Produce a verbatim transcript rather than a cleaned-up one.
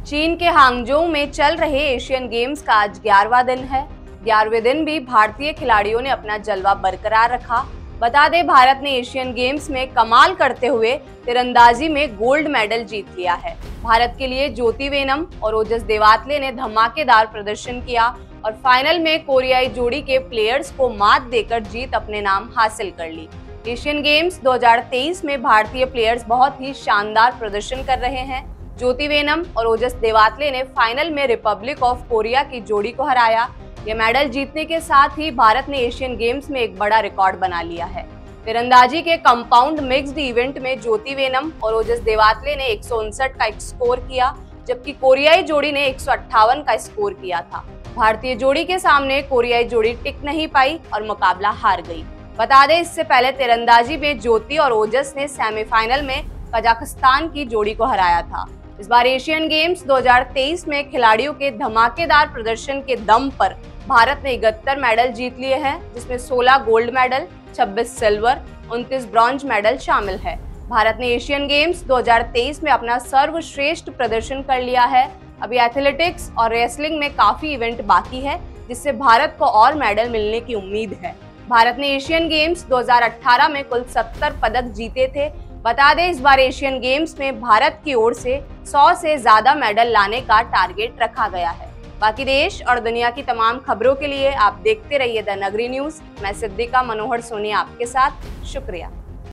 चीन के हांगझोउ में चल रहे एशियन गेम्स का आज ग्यारहवां दिन है। ग्यारहवें दिन भी भारतीय खिलाड़ियों ने अपना जलवा बरकरार रखा। बता दें, भारत ने एशियन गेम्स में कमाल करते हुए तीरंदाजी में गोल्ड मेडल जीत लिया है। भारत के लिए ज्योति वेनम और ओजस देवातले ने धमाकेदार प्रदर्शन किया और फाइनल में कोरियाई जोड़ी के प्लेयर्स को मात देकर जीत अपने नाम हासिल कर ली। एशियन गेम्स दो हज़ार तेईस में भारतीय प्लेयर्स बहुत ही शानदार प्रदर्शन कर रहे हैं। ज्योति वेनम और ओजस देवातले ने फाइनल में रिपब्लिक ऑफ कोरिया की जोड़ी को हराया। ये मेडल जीतने के साथ ही भारत ने एशियन गेम्स में एक बड़ा रिकॉर्ड बना लिया है। तीरंदाजी के कंपाउंड मिक्स्ड इवेंट में ज्योति वेनम और ओजस देवातले ने एक सौ उनसठ का स्कोर किया, जबकि कोरियाई जोड़ी ने एक सौ अट्ठावन का स्कोर किया था। भारतीय जोड़ी के सामने कोरियाई जोड़ी टिक नहीं पाई और मुकाबला हार गई। बता दें, इससे पहले तीरंदाजी में ज्योति और ओजस ने सेमीफाइनल में कजाकिस्तान की जोड़ी को हराया था। इस बार एशियन गेम्स दो हज़ार तेईस में खिलाड़ियों के धमाकेदार प्रदर्शन के दम पर भारत ने इकहत्तर मेडल जीत लिए हैं, जिसमें सोलह गोल्ड मेडल, छब्बीस सिल्वर, उनतीस ब्रॉन्ज मेडल शामिल है। भारत ने एशियन गेम्स दो हज़ार तेईस में अपना सर्वश्रेष्ठ प्रदर्शन कर लिया है। अभी एथलेटिक्स और रेसलिंग में काफी इवेंट बाकी है, जिससे भारत को और मेडल मिलने की उम्मीद है। भारत ने एशियन गेम्स दो हज़ार अठारह में कुल सत्तर पदक जीते थे। बता दें, इस बार एशियन गेम्स में भारत की ओर से सौ से ज्यादा मेडल लाने का टारगेट रखा गया है। बाकी देश और दुनिया की तमाम खबरों के लिए आप देखते रहिए द नगरी न्यूज। मैं सिद्दीका मनोहर सोनी आपके साथ। शुक्रिया।